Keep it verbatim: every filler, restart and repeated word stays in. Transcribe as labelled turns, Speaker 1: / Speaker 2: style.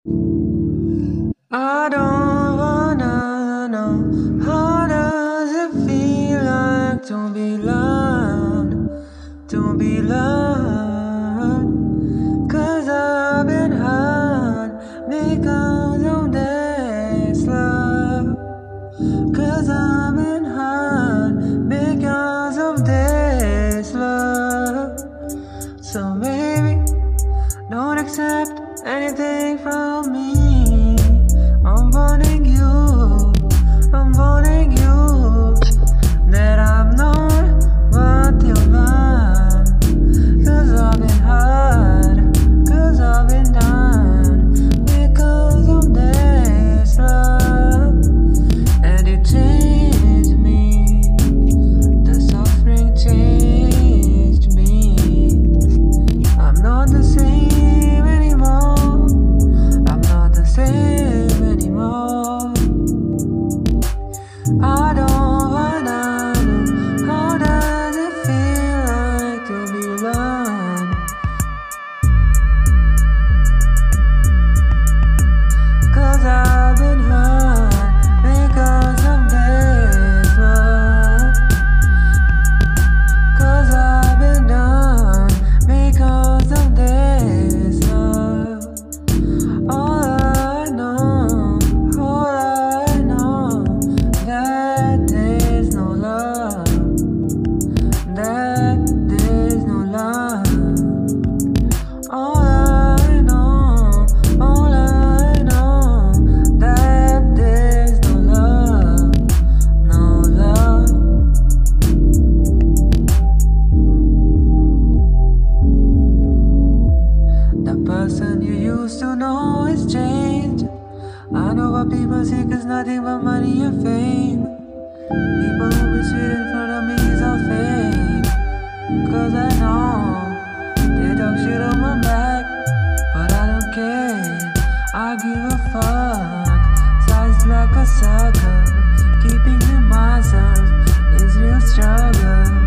Speaker 1: I don't wanna know, how does it feel like to be loved, to be loved? Cause I've been hurt because of this love. Cause I've been hurt because of this love. So baby, don't accept anything from me. I'm warning you, I'm warning you that I'm not what you want. Cause I've been hurt, cause I've been done because of this love. And it changed me, the suffering changed me. I'm not the same anymore, I'm not the same anymore. I don't wanna know, how does it feel like to be loved? Cause I've been hurt because of this love. Cause I've been done because of this love. All I know, all I know, that there's no love, that there's no love. All I know, all I know, that there's no love, no love. The person you used to know is changed. I know what people see, cause nothing but money and fame. People who be sweet in front of me is all fake. Cause I know they talk shit on my back, but I don't care, I give a fuck. Sized like a sucker, keeping to myself is real struggle.